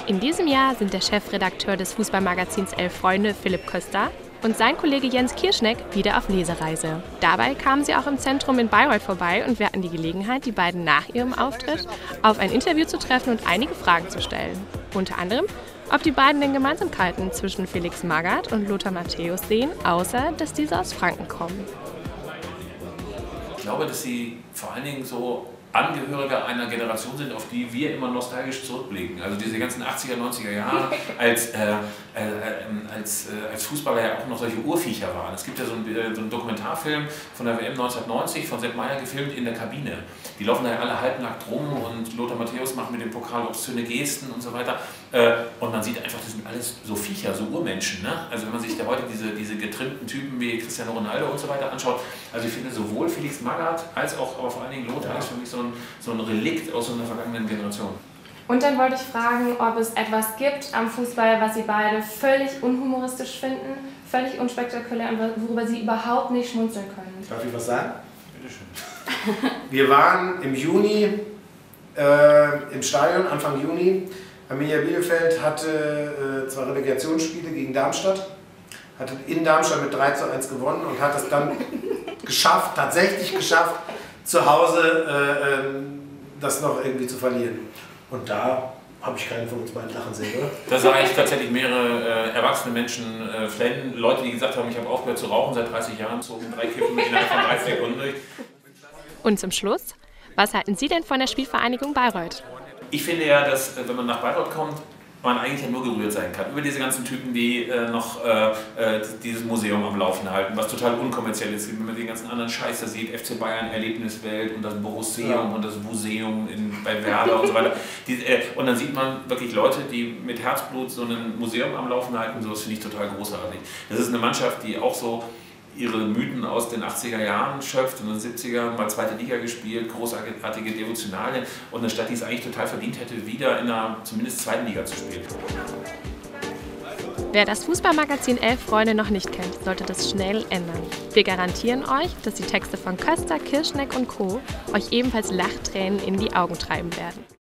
In diesem Jahr sind der Chefredakteur des Fußballmagazins Elf Freunde, Philipp Köster, und sein Kollege Jens Kirschneck wieder auf Lesereise. Dabei kamen sie auch im Zentrum in Bayreuth vorbei und wir hatten die Gelegenheit, die beiden nach ihrem Auftritt auf ein Interview zu treffen und einige Fragen zu stellen. Unter anderem, ob die beiden den Gemeinsamkeiten zwischen Felix Magath und Lothar Matthäus sehen, außer dass diese aus Franken kommen. Ich glaube, dass sie vor allen Dingen so Angehörige einer Generation sind, auf die wir immer nostalgisch zurückblicken. Also diese ganzen 80er, 90er Jahre, als Fußballer ja auch noch solche Urviecher waren. Es gibt ja so einen Dokumentarfilm von der WM 1990 von Sepp Maier gefilmt in der Kabine. Die laufen da ja alle halbnackt rum und Lothar Matthäus macht mit dem Pokal obszöne Gesten und so weiter. Und man sieht einfach, das sind alles so Viecher, so Urmenschen. Ne? Also wenn man sich da heute diese getrimmten Typen wie Cristiano Ronaldo und so weiter anschaut, also ich finde sowohl Felix Magath als auch aber vor allen Dingen Lothar ist für mich so ein Relikt aus so einer vergangenen Generation. Und dann wollte ich fragen, ob es etwas gibt am Fußball, was Sie beide völlig unhumoristisch finden, völlig unspektakulär und worüber Sie überhaupt nicht schmunzeln können. Darf ich was sagen? Bitte schön. Wir waren im Juni im Stadion, Anfang Juni. Arminia Bielefeld hatte 2 Relegationsspiele gegen Darmstadt, hatte in Darmstadt mit 3:1 gewonnen und hat es dann tatsächlich geschafft, zu Hause das noch irgendwie zu verlieren. Und da habe ich keinen von uns beiden lachen sehen, oder? Da sah ich tatsächlich mehrere erwachsene Menschen flennen. Leute, die gesagt haben, ich habe aufgehört zu rauchen seit 30 Jahren, zogen 3 Kippen innerhalb von 30 Sekunden durch. Und zum Schluss, was halten Sie denn von der Spielvereinigung Bayreuth? Ich finde ja, dass wenn man nach Bayreuth kommt, man eigentlich ja nur gerührt sein kann. Über diese ganzen Typen, die noch dieses Museum am Laufen halten, was total unkommerziell ist. Wenn man den ganzen anderen Scheiß da sieht, FC Bayern Erlebniswelt und das Borusseum und das Museum bei Werder und so weiter. Und dann sieht man wirklich Leute, die mit Herzblut so ein Museum am Laufen halten. So, das finde ich total großartig. Das ist eine Mannschaft, die auch so ihre Mythen aus den 80er Jahren schöpft und in den 70ern mal 2. Liga gespielt, großartige Devotionalien und eine Stadt, die es eigentlich total verdient hätte, wieder in einer zumindest 2. Liga zu spielen. Wer das Fußballmagazin Elf Freunde noch nicht kennt, sollte das schnell ändern. Wir garantieren euch, dass die Texte von Köster, Kirschneck und Co. euch ebenfalls Lachtränen in die Augen treiben werden.